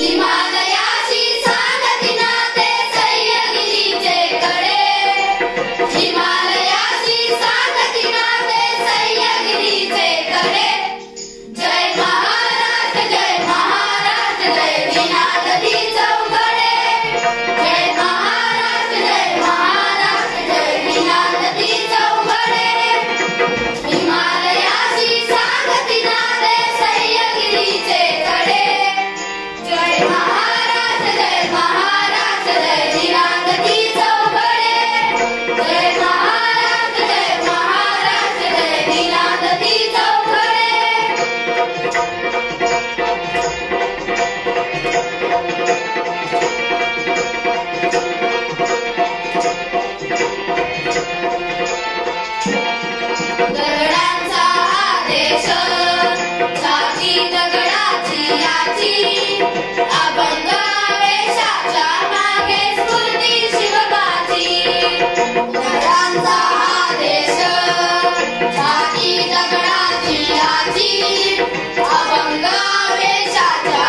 हिमालयाची सांगती नाते सह्याद्रीचे कडे, हिमालयाची सांगती नाते सह्याद्रीचे कडे. जय महाराष्ट्र जय महाराष्ट्र जय वीणा नदी चौघडे, जय महाराष्ट्र जय महाराष्ट्र जय वीणा नदी चौघडे. हिमालयाची सांगती नाते सह्याद्रीचे कडे, जय महाराष्ट्र जय महाराष्ट्र जय वीणा नदी चौघडे, जय महाराष्ट्र जय महाराष्ट्र जय वीणा नदी चौघडे. दगडांचा आदेश छाती दगडाची याची, अभंग वेशाच्या मागे स्फूर्ती शिवबाची. दगडांचा आदेश छाती दगडाची याची, अभंग वेशाच्या